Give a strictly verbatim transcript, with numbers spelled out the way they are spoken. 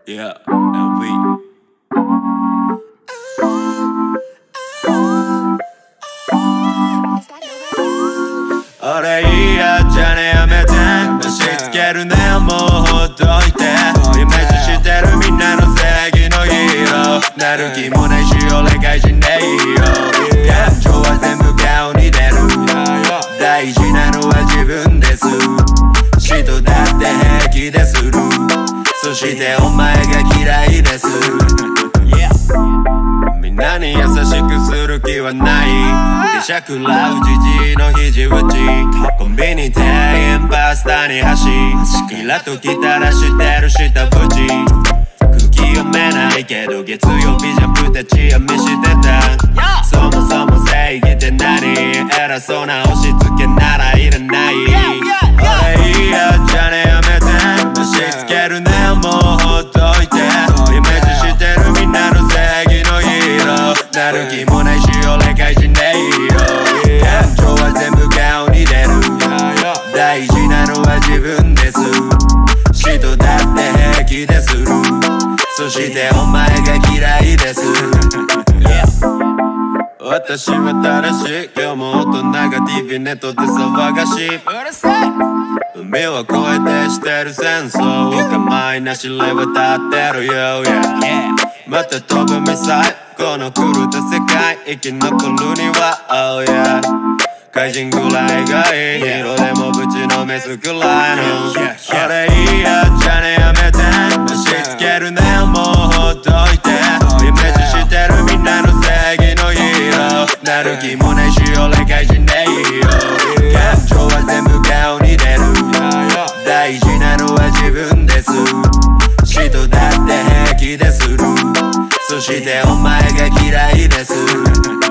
Yeah, and we俺いいやじゃねやめて押し付けるねもうほっといてイメージしてるみんなの正義のヒーローなる気もないし俺怪人でいいよ感情は全部顔に出る大事なのは自分です嫉妬だって平気でするそしてお前が嫌いですみんなに優しくする気はない電車食らうじじいの肘打ちコンビニ店員パスタに箸イラっときたらしてる舌打ち空気読めないけど月曜日ジャンプ立ち読みしてたそもそも正義って何偉そうな押し付けならいらない俺いいやじゃねやめて押し付けるねもうほっといてイメージしてるみんなの正義のヒーローなる気もないし俺怪人でいいよ感情は全部顔に出る大事なのは自分です嫉妬だって平気でするそしてお前が嫌いです私は正しい今日も大人が ティーブイ ネットで騒がしい海を越えてしてる戦争お構いなし俺は歌ってるよ、yeah. また飛ぶミサイルこの狂った世界生き残るには、oh yeah. 怪人ぐらいがいいヒーローでもぶちのめすくらいの俺いいやじゃねやめて押し付けるねもうほっといてイメージしてるみんなの正義のヒーローなる気もないし俺怪人でいいよ感情は全部顔に出る大事なのは自分です嫉妬だって平気でするそしてお前が嫌いです